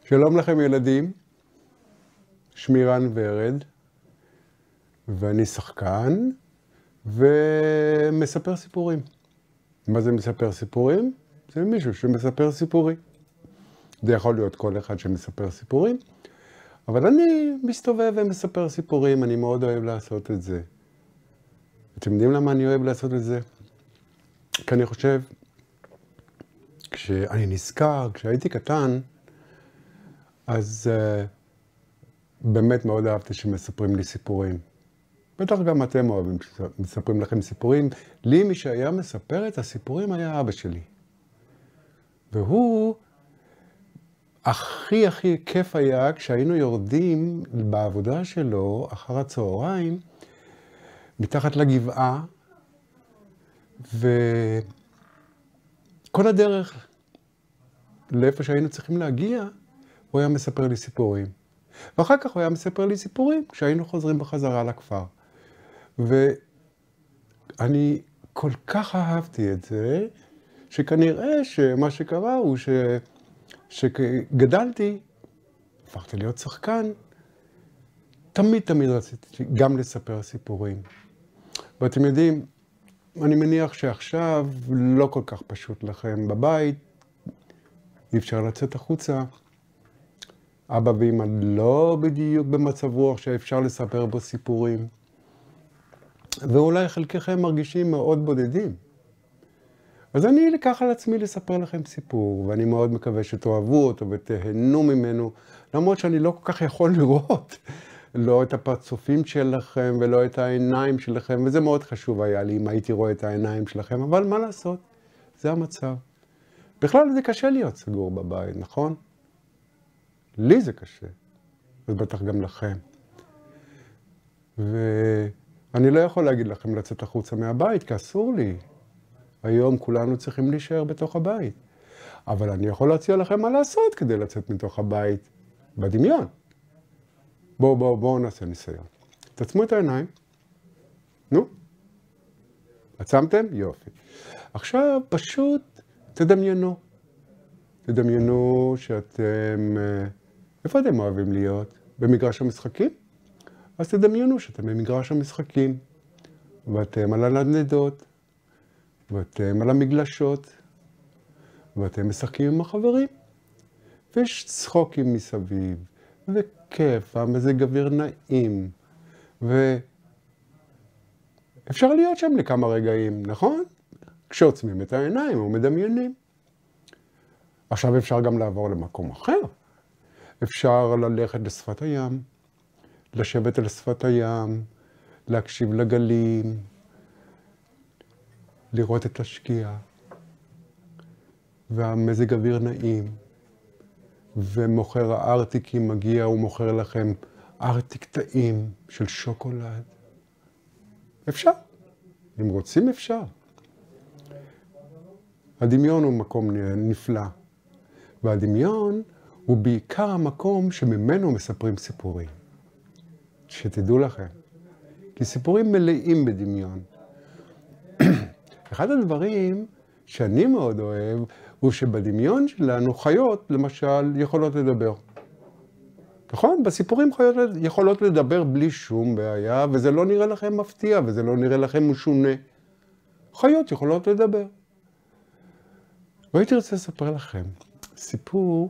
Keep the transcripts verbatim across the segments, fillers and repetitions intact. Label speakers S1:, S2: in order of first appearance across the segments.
S1: שלום לכם ילדים, שמי רן ורד, ואני שחקן ומספר סיפורים. מה זה מספר סיפורים? זה מישהו שמספר סיפורים. זה יכול להיות כל אחד שמספר סיפורים, אבל אני מסתובב ומספר סיפורים, אני מאוד אוהב לעשות את זה. אתם יודעים למה אני אוהב לעשות את זה? כי אני חושב, כשאני נזכר, כשהייתי קטן, אז uh, באמת מאוד אהבתי שמספרים לי סיפורים. בטח גם אתם אוהבים שמספרים לכם סיפורים. לי מי שהיה מספר את הסיפורים היה אבא שלי. והוא, הכי הכי כיף היה כשהיינו יורדים בעבודה שלו אחר הצהריים, מתחת לגבעה, וכל הדרך לאיפה שהיינו צריכים להגיע, הוא היה מספר לי סיפורים. ואחר כך הוא היה מספר לי סיפורים כשהיינו חוזרים בחזרה לכפר. ואני כל כך אהבתי את זה, שכנראה שמה שקרה הוא ש... שגדלתי, הפכתי להיות שחקן, תמיד תמיד רציתי גם לספר סיפורים. ואתם יודעים, אני מניח שעכשיו לא כל כך פשוט לכם בבית, אי אפשר לצאת החוצה. אבא ואמא לא בדיוק במצב רוח שאפשר לספר בו סיפורים. ואולי חלקכם מרגישים מאוד בודדים. אז אני אקח על עצמי לספר לכם סיפור, ואני מאוד מקווה שתאהבו אותו ותהנו ממנו, למרות שאני לא כל כך יכול לראות לא את הפרצופים שלכם ולא את העיניים שלכם, וזה מאוד חשוב היה לי אם הייתי רואה את העיניים שלכם, אבל מה לעשות? זה המצב. בכלל זה קשה להיות סגור בבית, נכון? לי זה קשה, אז בטח גם לכם. ואני לא יכול להגיד לכם לצאת החוצה מהבית, כי אסור לי. היום כולנו צריכים להישאר בתוך הבית. אבל אני יכול להציע לכם מה לעשות כדי לצאת מתוך הבית בדמיון. בואו, בואו, בואו נעשה ניסיון. תעצמו את העיניים. נו. עצמתם? יופי. עכשיו פשוט תדמיינו. תדמיינו שאתם... איפה אתם אוהבים להיות? במגרש המשחקים? אז תדמיינו שאתם במגרש המשחקים. ואתם על הנדנדות. ואתם על המגלשות. ואתם משחקים עם החברים. ויש צחוקים מסביב. וכיף, המזג אוויר נעים. ואפשר להיות שם לכמה רגעים, נכון? כשעוצמים את העיניים ומדמיינים. עכשיו אפשר גם לעבור למקום אחר. אפשר ללכת לשפת הים, לשבת על שפת הים, להקשיב לגלים, לראות את השקיעה, והמזג אוויר נעים, ומוכר הארטיקים מגיע ומוכר לכם ארטיק טעים של שוקולד. אפשר, אם רוצים אפשר. הדמיון הוא מקום נפלא, והדמיון הוא בעיקר המקום שממנו מספרים סיפורים. שתדעו לכם, כי סיפורים מלאים בדמיון. אחד הדברים שאני מאוד אוהב, הוא שבדמיון שלנו חיות, למשל, יכולות לדבר. נכון? בסיפורים חיות יכולות לדבר בלי שום בעיה, וזה לא נראה לכם מפתיע, וזה לא נראה לכם משונה. חיות יכולות לדבר. והייתי רוצה לספר לכם סיפור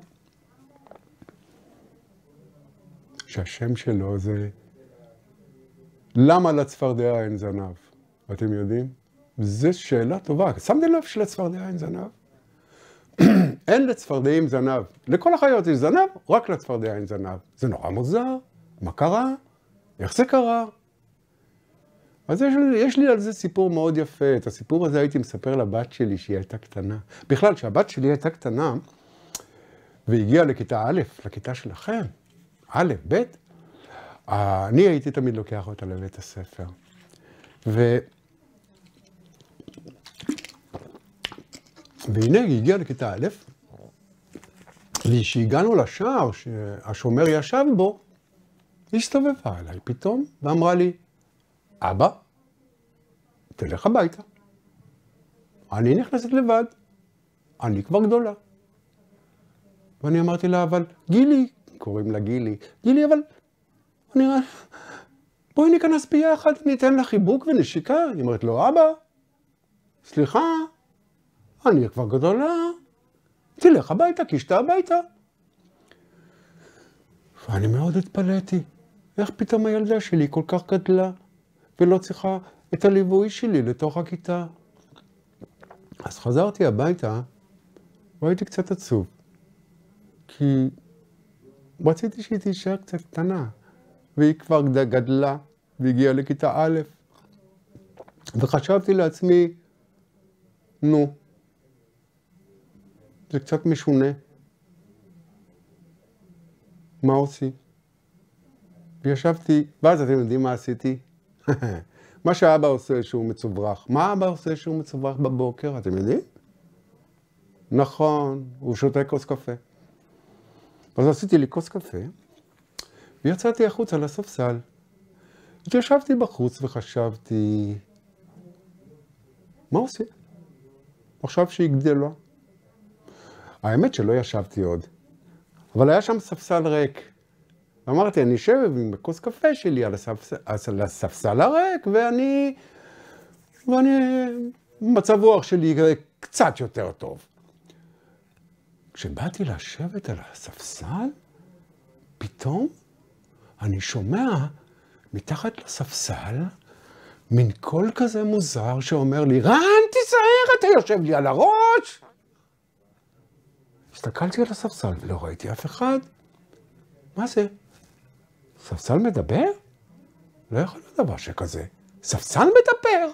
S1: שהשם שלו זה למה לצפרדע אין זנב? אתם יודעים? זו שאלה טובה. שמתם לב שלצפרדע אין זנב? אין לצפרדעים זנב. לכל החיות יש זנב, רק לצפרדע אין זנב. זה נורא מוזר. מה קרה? איך זה קרה? אז יש לי, יש לי על זה סיפור מאוד יפה. את הסיפור הזה הייתי מספר לבת שלי שהיא הייתה קטנה. בכלל, כשהבת שלי הייתה קטנה, והגיעה לכיתה א', לכיתה שלכם, א', ב', אני הייתי תמיד לוקח אותה לבית הספר. ו... והנה היא הגיעה לכיתה א', וכשהגענו לשער שהשומר ישב בו, היא הסתובבה אליי פתאום ואמרה לי, אבא, תלך הביתה. אני נכנסת לבד, אני כבר גדולה. ואני אמרתי לה, אבל גילי, קוראים לה גילי, גילי, אבל אני רואה, בואי ניכנס ביחד, ניתן לה חיבוק ונשיקה. היא אומרת לו, אבא, סליחה, אני כבר גדולה, תלך הביתה, קישתה הביתה. ואני מאוד התפלאתי, איך פתאום הילדה שלי כל כך גדלה, ולא צריכה את הליווי שלי לתוך הכיתה. אז חזרתי הביתה, והייתי קצת עצוב, כי רציתי שהיא תישאר קצת קטנה, והיא כבר גדלה, והגיעה לכיתה א', וחשבתי לעצמי, נו, זה קצת משונה. מה עושים? וישבתי, ואז אתם יודעים מה עשיתי? מה שאבא עושה שהוא מצוברח. מה אבא עושה שהוא מצוברח בבוקר? אתם יודעים? נכון, הוא שותה כוס קפה. אז עשיתי לי כוס קפה, ויצאתי החוצה לספסל. ישבתי בחוץ וחשבתי, מה עושה? עכשיו שהיא גדלה. האמת שלא ישבתי עוד, אבל היה שם ספסל ריק. אמרתי, אני אשב עם כוס קפה שלי על הספסל, על הספסל הריק, ואני, ואני, מצב רוח שלי קצת יותר טוב. כשבאתי לשבת על הספסל, פתאום אני שומע מתחת לספסל מין קול כזה מוזר שאומר לי, רן, תיזהר, אתה יושב לי על הראש. הסתכלתי על הספסל ולא ראיתי אף אחד. מה זה? ספסל מדבר? לא יכול להיות דבר שכזה. ספסל מדבר?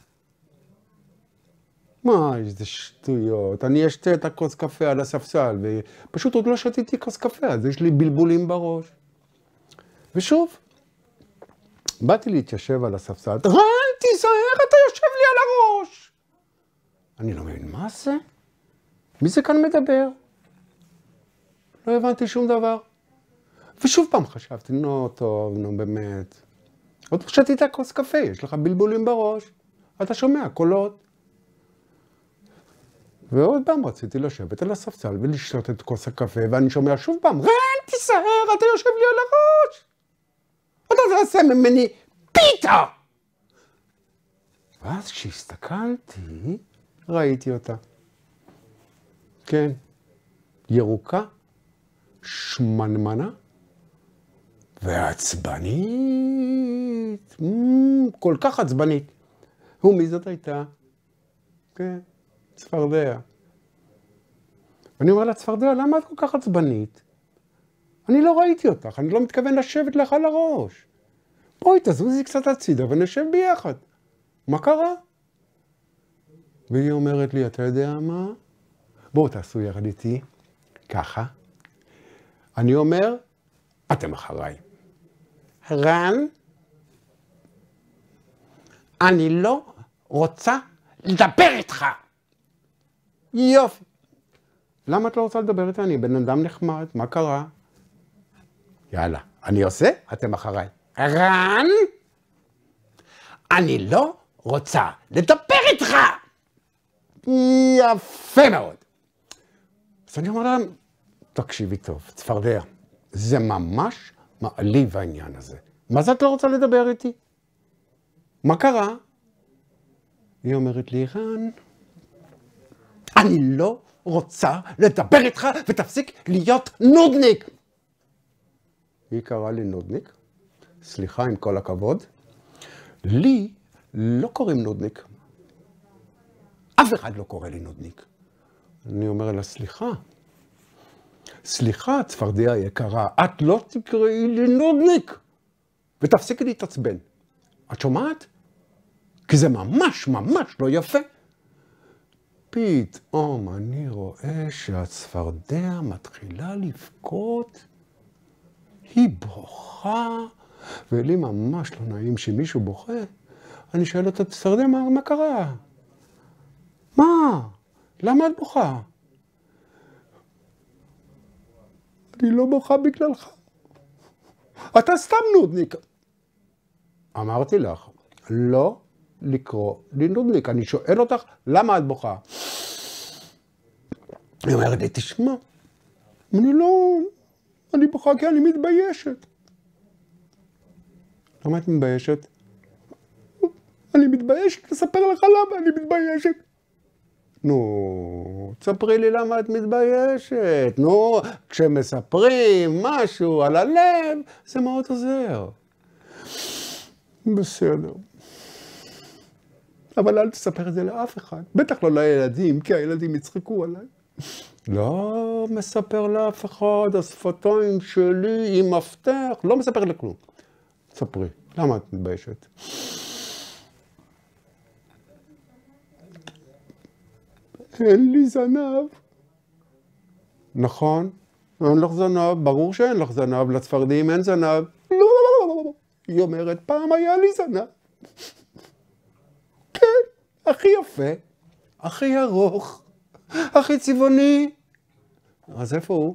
S1: מה, איזה שטויות. אני אשתה את הכוס קפה על הספסל, ופשוט עוד לא שתיתי כוס קפה, אז יש לי בלבולים בראש. ושוב, באתי להתיישב על הספסל, רן, תיזהר, אתה יושב לי על הראש. אני לא מבין, מה זה? מי זה כאן מדבר? לא הבנתי שום דבר. ושוב פעם חשבתי, נו טוב, נו באמת. עוד שתית כוס קפה, יש לך בלבולים בראש. אתה שומע קולות. ועוד פעם רציתי לשבת על הספסל ולשתות את כוס הקפה, ואני שומע שוב פעם, רן, תיזהר, אתה יושב לי על הראש. אתה תעשה ממני פיתה. ואז כשהסתכלתי, ראיתי אותה. כן, ירוקה, שמנמנה, ועצבנית, כל כך עצבנית. ומי זאת הייתה? כן, צפרדע. ואני אומר לה, צפרדע, למה את כל כך עצבנית? אני לא ראיתי אותך, אני לא מתכוון לשבת לך על הראש. בואי, תזוזי קצת הצידה ונשב ביחד. מה קרה? והיא אומרת לי, אתה יודע מה? בואו תעשו יחד איתי, ככה. אני אומר, אתם אחריי. רן, אני לא רוצה לדבר איתך. יופי. למה את לא רוצה לדבר איתי? אני בן אדם נחמד, מה קרה? יאללה, אני עושה, אתם אחריי. רן, אני לא רוצה לדבר איתך. יפה מאוד. אז אני אומר להם, תקשיבי טוב, צפרדע, זה ממש מעליב העניין הזה. מה זה את לא רוצה לדבר איתי? מה קרה? היא אומרת לי, רן, אני לא רוצה לדבר איתך ותפסיק להיות נודניק. היא קראה לי נודניק, סליחה עם כל הכבוד. לי לא קוראים נודניק. אף אחד לא קורא לי נודניק. אני אומר לה, סליחה. סליחה, צפרדע יקרה, את לא תקראי לי נודניק. ותפסיקי להתעצבן. את שומעת? כי זה ממש ממש לא יפה. פתאום אני רואה שהצפרדע מתחילה לבכות. היא בוכה, ולי ממש לא נעים שמישהו בוכה. אני שואל אותה, צפרדע, מה, מה קרה? מה? למה את בוכה? אני לא בוכה בגללך. אתה סתם נודניק. אמרתי לך, לא לקרוא לי נודניק. אני שואל אותך, למה את בוכה? היא אומרת לי, תשמע, אני לא, אני בוכה כי אני מתביישת. למה את מתביישת? אני מתביישת לספר לך למה אני מתביישת. נו, תספרי לי למה את מתביישת. נו, כשמספרים משהו על הלב, זה מאוד עוזר. בסדר. אבל אל תספר את זה לאף אחד. בטח לא לילדים, כי הילדים יצחקו עליי. לא מספר לאף אחד, השפתיים שלי עם מפתח, לא מספר לכלום. ספרי, למה את מתביישת? אין לי זנב. נכון, אין לך זנב, ברור שאין לך זנב, לצפרדעים אין זנב. לא, היא אומרת, פעם היה לי זנב. כן, הכי יפה, הכי ארוך, הכי צבעוני. אז איפה הוא?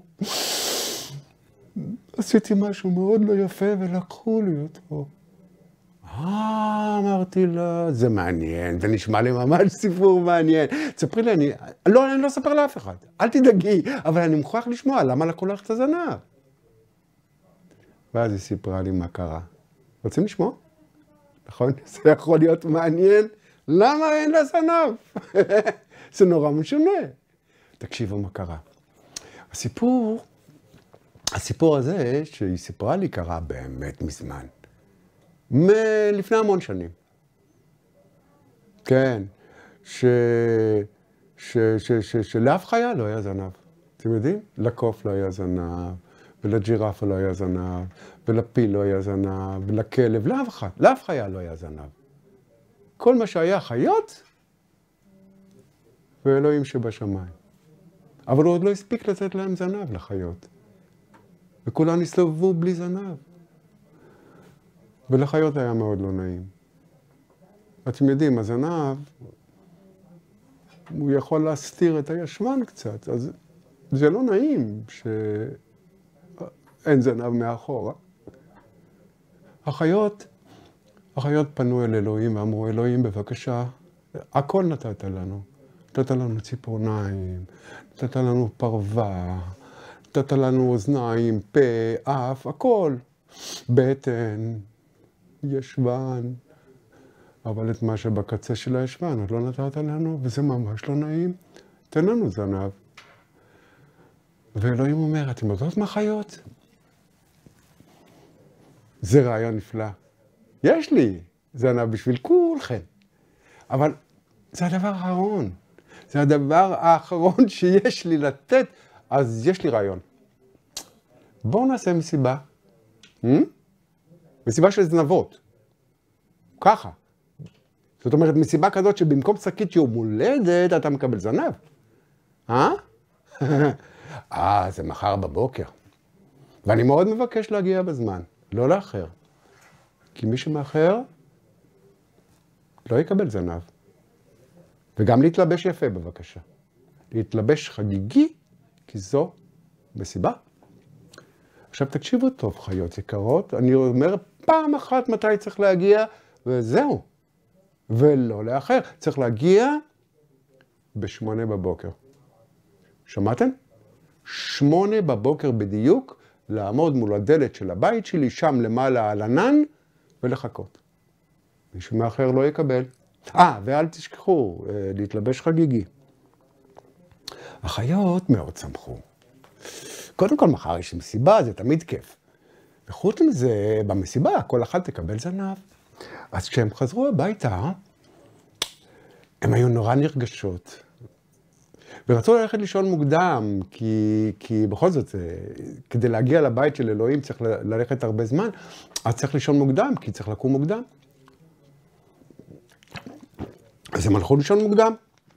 S1: עשיתי משהו מאוד לא יפה ולקחו לי אותו. אה, אמרתי לה, זה מעניין, זה נשמע לי ממש סיפור מעניין. תספרי לי, אני, לא, אני לא אספר לאף אחד, אל תדאגי, אבל אני מוכרח לשמוע, למה לקחו לך את הזנב? ואז היא סיפרה לי מה קרה. רוצים לשמוע? נכון? זה יכול להיות מעניין. למה אין לה זנב? זה נורא משונה. תקשיבו מה קרה. הסיפור, הסיפור הזה שהיא סיפרה לי קרה באמת מזמן. מלפני המון שנים. כן, ש... ש... ש... ש... שלאף חיה לא היה זנב. אתם יודעים? לקוף לא היה זנב, ולג'ירפה לא היה זנב, ולפיל לא היה זנב, ולכלב, לאף אחד, לאף חיה לא היה זנב. כל מה שהיה חיות, ואלוהים שבשמיים. אבל הוא עוד לא הספיק לתת להם זנב לחיות. וכולם הסתובבו בלי זנב. ולחיות היה מאוד לא נעים. אתם יודעים, הזנב, הוא יכול להסתיר את הישבן קצת, אז זה לא נעים שאין זנב מאחורה. החיות, החיות פנו אל אלוהים ואמרו, אלוהים בבקשה, הכל נתת לנו. נתת לנו ציפורניים, נתת לנו פרווה, נתת לנו אוזניים, פה, אף, הכל. בטן, ישבן, אבל את מה שבקצה של הישבן עוד לא נתת לנו, וזה ממש לא נעים. תן לנו זנב. ואלוהים אומר, אתם יודעות מה חיות? זה רעיון נפלא. יש לי זנב בשביל כולכם. אבל זה הדבר האחרון. זה הדבר האחרון שיש לי לתת, אז יש לי רעיון. בואו נעשה מסיבה. Hmm? מסיבה של זנבות. ככה. זאת אומרת, מסיבה כזאת שבמקום שקית יום הולדת, אתה מקבל זנב. אה? אה, זה מחר בבוקר. ואני מאוד מבקש להגיע בזמן, לא לאחר. כי מי שמאחר, לא יקבל זנב. וגם להתלבש יפה, בבקשה. להתלבש חגיגי, כי זו מסיבה. עכשיו תקשיבו טוב, חיות יקרות, אני אומר פעם אחת מתי צריך להגיע, וזהו. ולא לאחר, צריך להגיע בשמונה בבוקר. שמעתם? שמונה בבוקר בדיוק, לעמוד מול הדלת של הבית שלי, שם למעלה על ענן, ולחכות. מישהו מאחר לא יקבל. אה, ואל תשכחו, להתלבש חגיגי. החיות מאוד שמחו. קודם כל, מחר יש מסיבה, זה תמיד כיף. וחוץ מזה, במסיבה, כל אחד תקבל זנב. אז כשהם חזרו הביתה, הם היו נורא נרגשות. ורצו ללכת לישון מוקדם, כי, כי בכל זאת, כדי להגיע לבית של אלוהים צריך ללכת הרבה זמן, אז צריך לישון מוקדם, כי צריך לקום מוקדם. אז הם הלכו לישון מוקדם.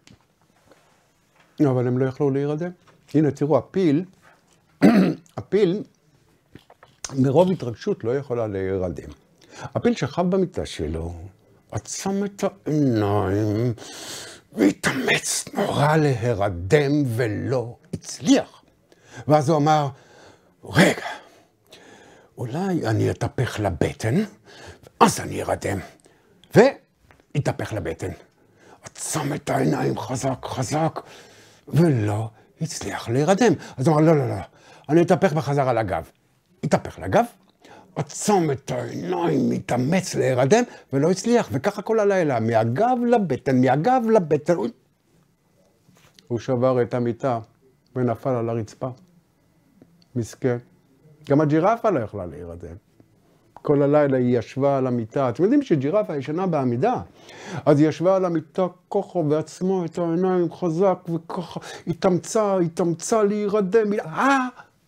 S1: אבל הם לא יכלו להירדם. הנה, תראו, הפיל, הפיל, מרוב התרגשות לא יכולה להירדם. הפיל שכב במיטה שלו, עצם את העיניים, והתאמץ נורא להירדם ולא הצליח. ואז הוא אמר, רגע, אולי אני אתהפך לבטן, אז אני ארדם. והתהפך לבטן. עצם את העיניים חזק חזק, ולא הצליח להירדם. אז הוא אמר, לא, לא, לא, אני אתהפך בחזרה לגב. התהפך לגב, עצום את העיניים, מתאמץ להירדם, ולא הצליח, וככה כל הלילה, מהגב לבטן, מהגב לבטן. הוא שבר את המיטה ונפל על הרצפה. מסכן. גם הג'ירפה לא יכלה להירדם. כל הלילה היא ישבה על המיטה. אתם יודעים שג'ירפה ישנה בעמידה. אז היא ישבה על המיטה ככה בעצמו את העיניים חזק וככה התאמצה, התאמצה להירדם. אה!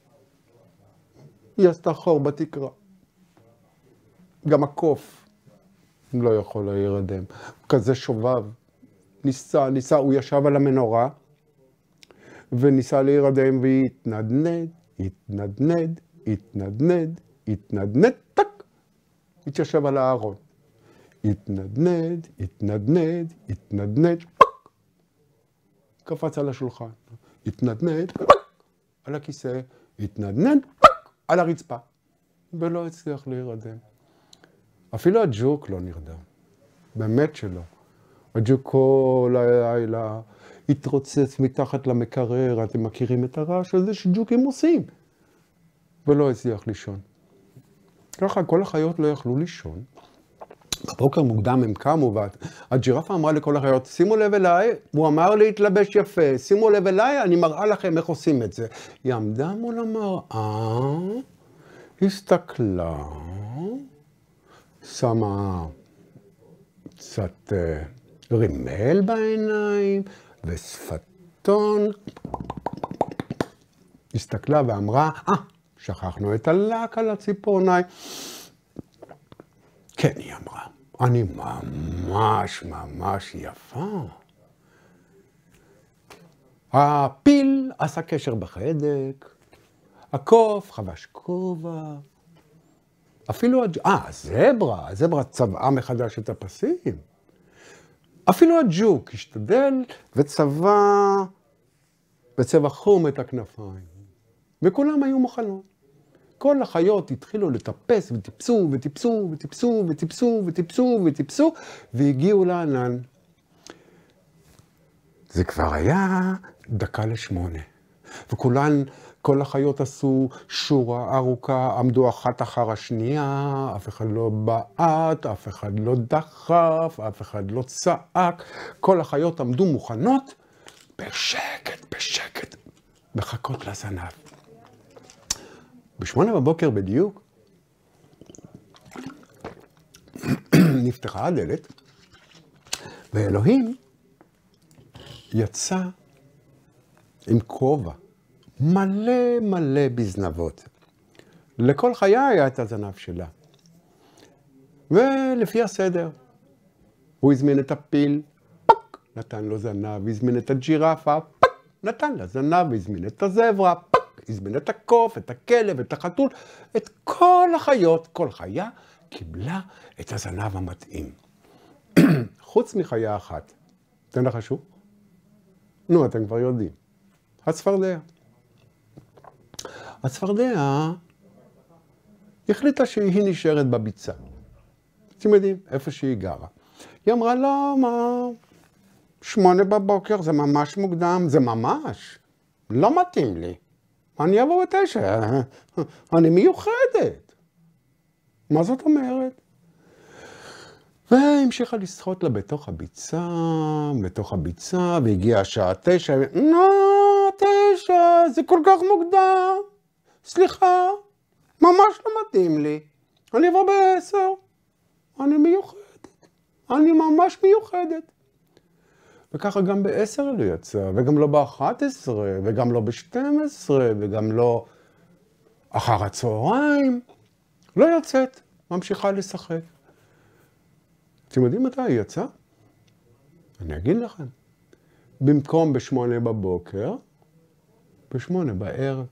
S1: היא עשתה חור בתקרה. גם הקוף לא יכול להירדם. כזה שובב. ניסה, ניסה, הוא ישב על המנורה וניסה להירדם והתנדנד, התנדנד, התנדנד, התנדנד, טק! התיישב על הארון. התנדנד, התנדנד, התנדנד, פק! קפץ על השולחן. התנדנד, פק! על הכיסא. התנדנד, פק! על הרצפה. ולא הצליח להירדם. אפילו הג'וק לא נרדם. באמת שלא. הג'וק כל הלילה התרוצץ מתחת למקרר. אתם מכירים את הרעש הזה שג'וקים עושים. ולא הצליח לישון. ככה כל החיות לא יכלו לישון. בבוקר מוקדם הם קמו, והג'ירפה אמרה לכל החיות, שימו לב אליי, הוא אמר להתלבש יפה, שימו לב אליי, אני מראה לכם איך עושים את זה. היא עמדה מול המראה, הסתכלה, שמה קצת רימל בעיניים ושפתון, הסתכלה ואמרה, אה, שכחנו את הלק על הציפורניים. כן, היא אמרה, אני ממש ממש יפה. הפיל עשה קשר בחדק, הקוף חבש כובע, אפילו, אה, הזברה, הזברה צבעה מחדש את הפסים. אפילו הג'וק השתדל וצבע בצבע חום את הכנפיים. וכולם היו מוכנות. כל החיות התחילו לטפס וטיפסו וטיפסו וטיפסו וטיפסו וטיפסו וטיפסו והגיעו לענן. זה כבר היה דקה לשמונה. וכולן, כל החיות עשו שורה ארוכה, עמדו אחת אחר השנייה, אף אחד לא בעט, אף אחד לא דחף, אף אחד לא צעק. כל החיות עמדו מוכנות בשקט, בשקט, מחכות לזנב. בשמונה בבוקר בדיוק, נפתחה הדלת, ואלוהים יצא עם כובע, מלא מלא בזנבות. לכל חיה היה את הזנב שלה. ולפי הסדר, הוא הזמין את הפיל, פק, נתן לו זנב, הזמין את הג'ירפה, פק, נתן לה זנב, הזמין את הזברה, פק, הזמין את הקוף, את הכלב, את החתול, את כל החיות, כל חיה קיבלה את הזנב המתאים. חוץ מחיה אחת. אתם נחשו? נו, אתם כבר יודעים. הצפרדע. הצפרדע החליטה שהיא נשארת בביצה. אתם יודעים, איפה שהיא גרה. היא אמרה, לא, מה? שמונה בבוקר זה ממש מוקדם, זה ממש. לא מתאים לי. אני אבוא בתשע, אני מיוחדת. מה זאת אומרת? והמשיכה לשחות לה בתוך הביצה, בתוך הביצה, והגיעה השעה תשע, לא, תשע, זה כל כך מוקדם. סליחה, ממש לא מתאים לי. אני אבוא בעשר. אני מיוחדת. אני ממש מיוחדת. וככה גם בעשר לא יצא, וגם לא באחת עשרה, וגם לא בשתים עשרה, וגם לא אחר הצהריים. לא יוצאת, ממשיכה לשחק. אתם יודעים מתי היא יצאה? אני אגיד לכם. במקום בשמונה בבוקר, בשמונה בערב.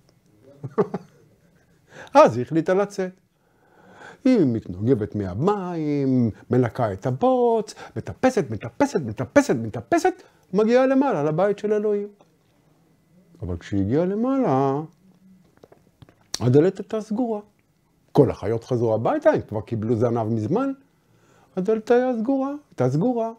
S1: אז היא החליטה לצאת. היא מתנוגבת מהמים, מנקה את הבוץ, מטפסת, מטפסת, מטפסת, מטפסת, מגיעה למעלה לבית של אלוהים. אבל כשהיא הגיעה למעלה, הדלת הייתה סגורה. כל החיות חזרו הביתה, הם כבר קיבלו זנב מזמן. הדלת הייתה סגורה, הייתה סגורה.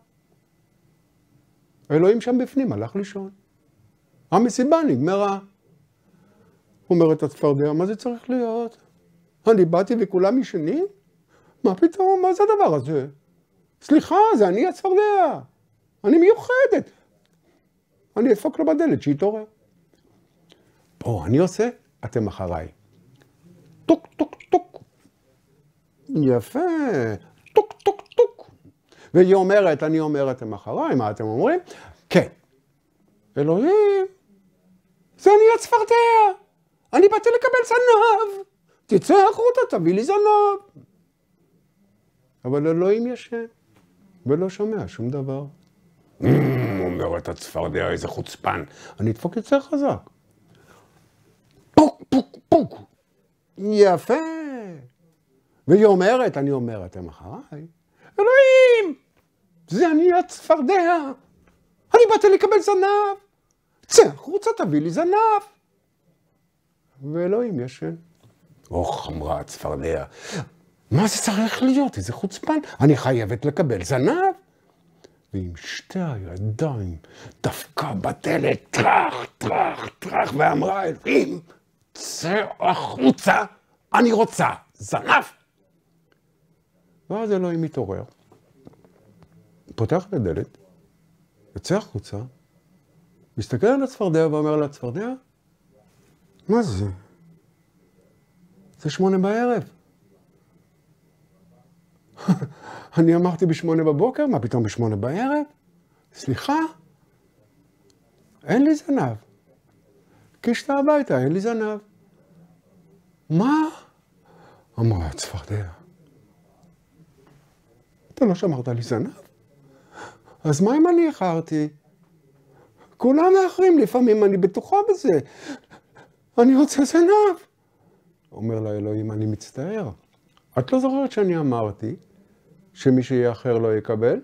S1: אלוהים שם בפנים, הלך לישון. המסיבה נגמרה. אומרת הצפרדע, מה זה צריך להיות? אני באתי וכולם ישנים? מה פתאום? מה זה הדבר הזה? סליחה, זה אני הצפרדע. אני מיוחדת. אני אדפוק לו בדלת שיתעורר. פה אני עושה, אתם אחריי. טוק, טוק, טוק. יפה. טוק, טוק, טוק. והיא אומרת, אני אומר, אתם אחריי, מה אתם אומרים? כן. אלוהים, זה אני הצפרדע. אני באתי לקבל זנב. תצא החוצה, תביא לי זנב. אבל אלוהים ישן, ולא שומע שום דבר. אומרת הצפרדע, איזה חוצפן. אני אדפוק יותר חזק. פוק, פוק, פוק. יפה. והיא אומרת, אני אומר, אתם אחריי. אלוהים, זה אני הצפרדע. אני באתי לקבל זנב. צא החוצה, תביא לי זנב. ואלוהים ישן. אוח, אמרה הצפרדע. מה זה צריך להיות? איזה חוצפן. אני חייבת לקבל זנב. ועם שתי הידיים דפקה בדלת, טרח, טרח, טרח, ואמרה, אלוהים, צא החוצה, אני רוצה זנב. ואז אלוהים מתעורר, פותח את הדלת, יוצא החוצה, מסתכל על הצפרדע ואומר לצפרדע, מה זה? זה שמונה בערב. אני אמרתי בשמונה בבוקר, מה פתאום בשמונה בערב? סליחה, אין לי זנב. קישת הביתה, אין לי זנב. מה? אמרה הצפרדע. אתה לא שמרת לי זנב? אז מה אם אני איחרתי? כולם מאחרים, לפעמים אני בטוחה בזה. אני רוצה זנב. אומר לה אלוהים, אני מצטער. את לא זוכרת שאני אמרתי שמי שיאחר לא יקבל?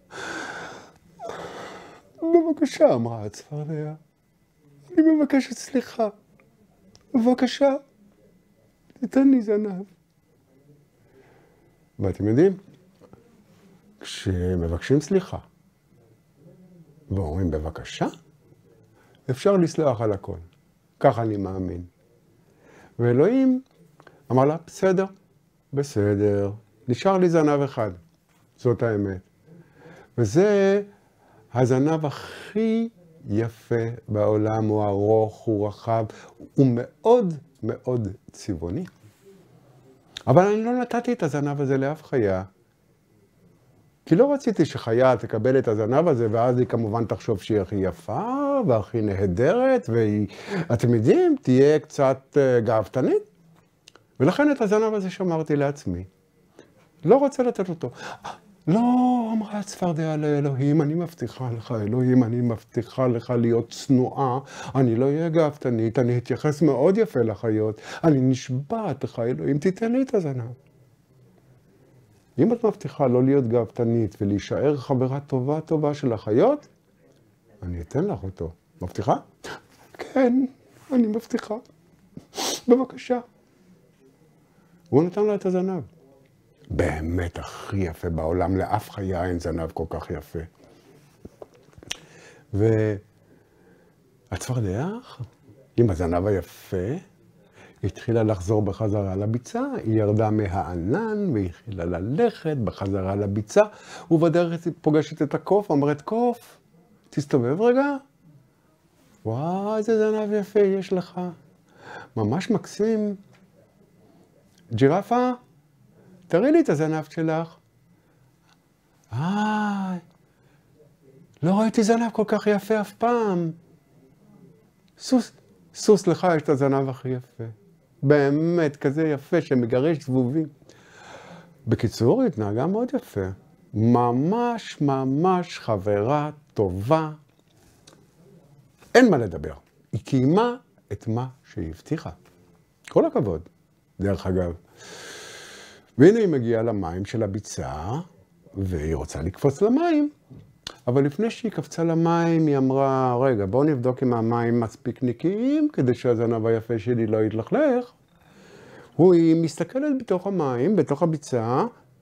S1: בבקשה, אמרה הצפרדע. אני מבקשת סליחה. בבקשה, תתן לי זנב. ואתם יודעים, כשמבקשים סליחה ואומרים בבקשה, אפשר לסלוח על הכל. כך אני מאמין. ואלוהים אמר לה, בסדר, בסדר, נשאר לי זנב אחד. זאת האמת. וזה הזנב הכי יפה בעולם, הוא ארוך, הוא רחב, הוא מאוד מאוד צבעוני. אבל אני לא נתתי את הזנב הזה לאף חיה, כי לא רציתי שחיה תקבל את הזנב הזה, ואז היא כמובן תחשוב שהיא הכי יפה, והכי נהדרת, והיא, אתם יודעים, תהיה קצת גאוותנית. ולכן את הזנב הזה שמרתי לעצמי. לא רוצה לתת אותו. לא, אמרה הצפרדע לאלוהים, אני מבטיחה לך, אלוהים, אני מבטיחה לך להיות צנועה, אני לא אהיה גאוותנית, אני אתייחס מאוד יפה לחיות, אני נשבעת לך, אלוהים, תיתן לי את הזנב. אם את מבטיחה לא להיות גאוותנית ולהישאר חברה טובה טובה של החיות, אני אתן לך אותו. מבטיחה? כן, אני מבטיחה. בבקשה. הוא נתן לה את הזנב. באמת הכי יפה בעולם, לאף חיה אין זנב כל כך יפה. והצפרדע, עם הזנב היפה, התחילה לחזור בחזרה לביצה, היא ירדה מהענן והתחילה ללכת בחזרה לביצה, ובדרך היא פוגשת את הקוף, אומרת, קוף, תסתובב רגע. וואו, איזה זנב יפה יש לך. ממש מקסים. ג'ירפה, תראי לי את הזנב שלך. איי, לא ראיתי זנב כל כך יפה אף פעם. סוס, סוס לך יש את הזנב הכי יפה. באמת, כזה יפה שמגרש זבובים. בקיצור, היא התנהגה מאוד יפה. ממש ממש חברה טובה. אין מה לדבר. היא קיימה את מה שהיא הבטיחה. כל הכבוד, דרך אגב. והנה היא מגיעה למים של הביצה, והיא רוצה לקפוץ למים. אבל לפני שהיא קפצה למים, היא אמרה, רגע, בואו נבדוק אם המים מספיק נקיים, כדי שהזנב היפה שלי לא יתלכלך. היא מסתכלת בתוך המים, בתוך הביצה.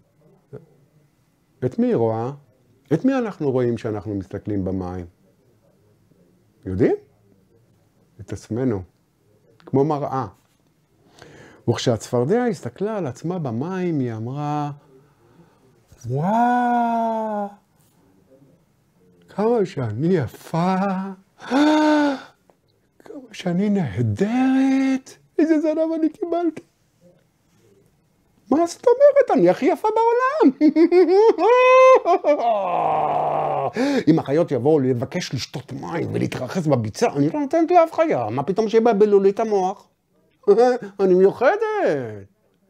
S1: את מי היא רואה? את מי אנחנו רואים שאנחנו מסתכלים במים? יודעים? את עצמנו. כמו מראה. וכשהצפרדע הסתכלה על עצמה במים, היא אמרה, וואו, כמה שאני יפה, כמה שאני נהדרת, איזה זנב אני קיבלתי. מה זאת אומרת? אני הכי יפה בעולם. אם החיות יבואו לבקש לשתות מים ולהתרחץ בביצה, אני לא נותנת לאף חיה. מה פתאום שיבלבלו לי את המוח? אני מיוחדת.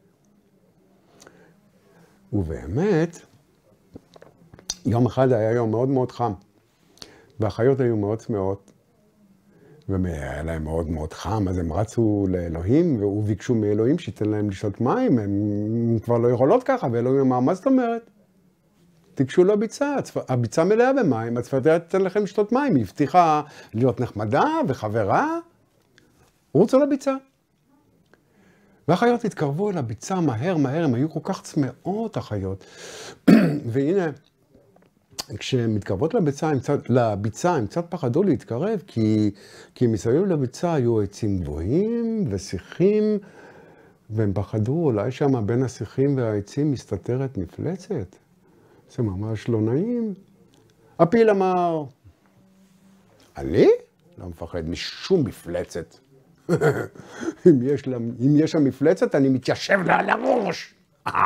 S1: ובאמת, יום אחד היה יום מאוד מאוד חם, והחיות היו מאוד צמאות, והיה להם מאוד מאוד חם, אז הם רצו לאלוהים, וביקשו מאלוהים שייתן להם לשתות מים, הם כבר לא יכולות ככה, ואלוהים אמר, מה זאת אומרת? תיגשו לביצה, הביצה מלאה במים, הצפרדע תיתן לכם לשתות מים, היא הבטיחה להיות נחמדה וחברה, רוצו לביצה. והחיות התקרבו אל הביצה מהר מהר, הם היו כל כך צמאות החיות, והנה, כשהן מתקרבות לביצה, הם קצת, לביצה, הם קצת פחדו להתקרב, כי, כי מסביב לביצה היו עצים גבוהים ושיחים, והם פחדו, אולי שם בין השיחים והעצים מסתתרת מפלצת. זה ממש לא נעים. הפיל אמר, אני לא מפחד משום מפלצת. אם יש לה, אם יש שם מפלצת, אני מתיישב לה על הראש.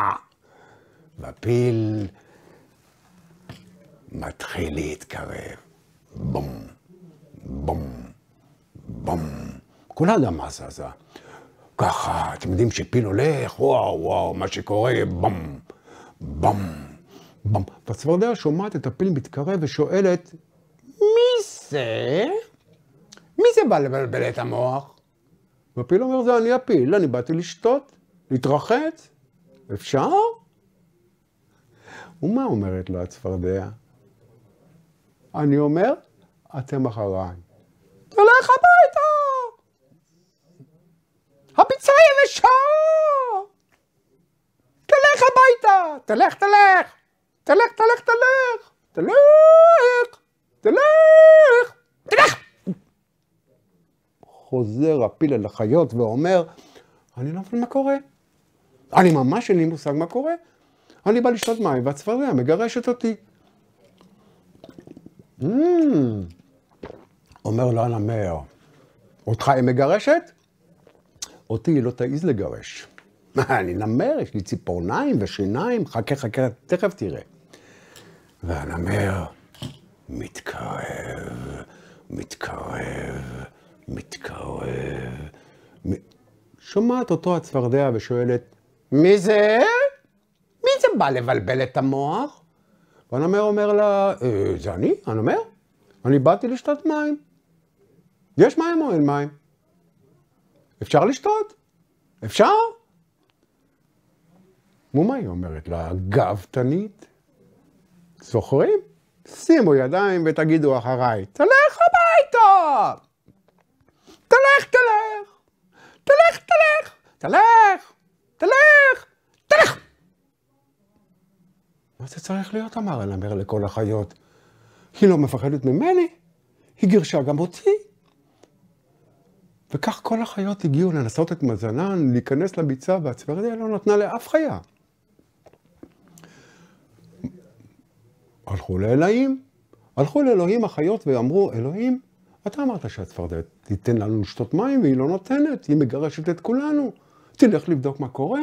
S1: והפיל מתחיל להתקרב. בום, בום, בום. כולה אדם מה זה. ככה, אתם יודעים שפיל הולך, וואו, וואו, מה שקורה, בום, בום, בום. והצפרדע שומעת את הפיל מתקרב ושואלת, מי זה? מי זה בא לבלבל את המוח? והפיל אומר, זה אני הפיל, אני באתי לשתות, להתרחץ. אפשר? ומה אומרת לו הצפרדע? אני אומר, אתם אחריי. תלך הביתה! הביצה יבשה! תלך הביתה! תלך, תלך! תלך, תלך, תלך! תלך! תלך! תלך! חוזר הפיל אל החיות ואומר, אני לא מבין מה קורה. אני ממש אין לי מושג מה קורה. אני בא לשתות מים והצפרדע מגרשת אותי. Mm. אומר לו הנמר, אותך היא מגרשת? אותי היא לא תעיז לגרש. אני נמר, יש לי ציפורניים ושיניים, חכה חכה, תכף תראה. והנמר מתקרב, מתקרב, מתקרב. מ... שומעת אותו הצפרדע ושואלת, מי זה? מי זה בא לבלבל את המוח? והנמר אומר לה, אה, זה אני, הנמר? אני באתי לשתות מים. יש מים או אין מים? אפשר לשתות? אפשר? ומה היא אומרת לה? גאוותנית? זוכרים? שימו ידיים ותגידו אחריי, תלך הביתה! תלך, תלך! תלך, תלך! תלך! תלך! תלך! מה זה צריך להיות, אמר הנמר לכל החיות? היא לא מפחדת ממני, היא גירשה גם אותי. וכך כל החיות הגיעו לנסות את מזלן, להיכנס לביצה, והצפרדע לא נתנה לאף חיה. הלכו לאלוהים, הלכו לאלוהים החיות ואמרו, אלוהים, אתה אמרת שהצפרדע תיתן לנו לשתות מים והיא לא נותנת, היא מגרשת את כולנו. תלך לבדוק מה קורה.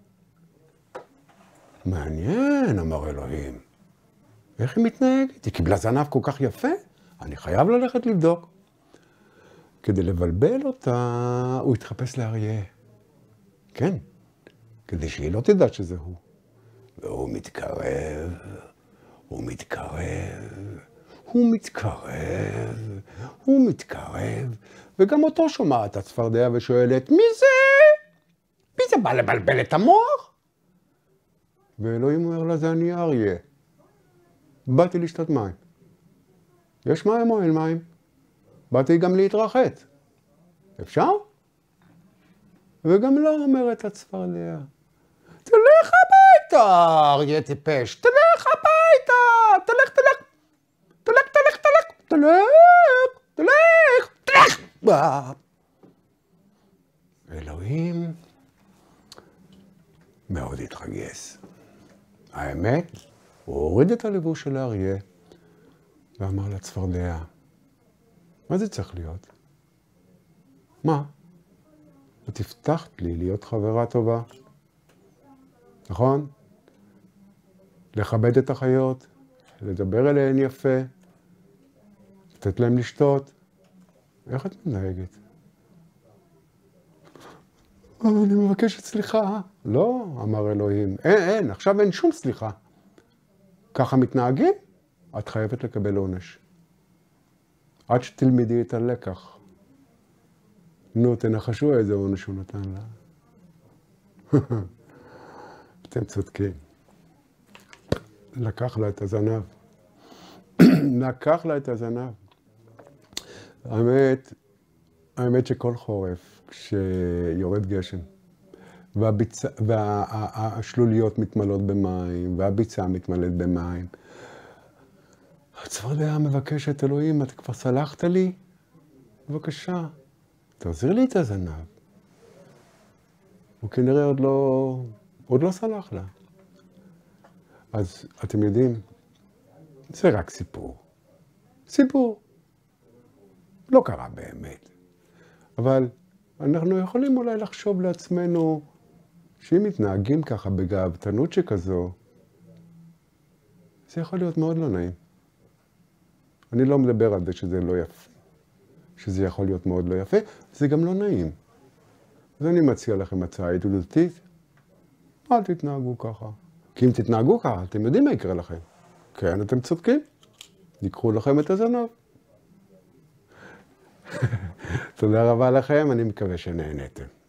S1: מעניין, אמר אלוהים. איך היא מתנהגת? היא קיבלה זנב כל כך יפה? אני חייב ללכת לבדוק. כדי לבלבל אותה, הוא התחפש לאריה. כן, כדי שהיא לא תדע שזה הוא. והוא מתקרב, הוא מתקרב, הוא מתקרב, הוא מתקרב, וגם אותו שומעת הצפרדע ושואלת, מי זה? מי זה בא לבלבל את המוח? ואלוהים אומר לה, זה אני אריה. באתי לשתות מים. יש מים או אין מים? באתי גם להתרחץ. אפשר? וגם לא אומרת הצפרדע. תלך הביתה, אריה טיפש. תלך הביתה. תלך, תלך. תלך, תלך, תלך. תלך, תלך, תלך. אלוהים מאוד התרגש. האמת, הוא הוריד את הלבוש של האריה ואמר לצפרדע, מה זה צריך להיות? מה? את הבטחת לי להיות חברה טובה, נכון? לכבד את החיות, לדבר אליהן יפה, לתת להם לשתות. איך את מתנהגת? אני מבקשת סליחה. לא, אמר אלוהים. אין, אין, עכשיו אין שום סליחה. ככה מתנהגים? את חייבת לקבל עונש. עד שתלמדי את הלקח. נו, תנחשו איזה עונש הוא נתן לה. אתם צודקים. לקח לה את הזנב. לקח לה את הזנב. האמת, האמת שכל חורף, כשיורד גשם, והביצה, והשלוליות מתמלאות במים, והביצה מתמלאת במים, הצפרדע מבקשת, אלוהים, אתה כבר סלחת לי? בבקשה, תחזיר לי את הזנב. הוא כנראה עוד לא, עוד לא סלח לה. אז אתם יודעים, זה רק סיפור. סיפור. לא קרה באמת. אבל אנחנו יכולים אולי לחשוב לעצמנו שאם מתנהגים ככה בגאוותנות שכזו, זה יכול להיות מאוד לא נעים. אני לא מדבר על זה שזה לא יפה. שזה יכול להיות מאוד לא יפה, זה גם לא נעים. אז אני מציע לכם הצעה ידידותית, אל תתנהגו ככה. כי אם תתנהגו ככה, אתם יודעים מה יקרה לכם. כן, אתם צודקים. ייקחו לכם את הזנב. תודה רבה לכם, אני מקווה שנהנתם.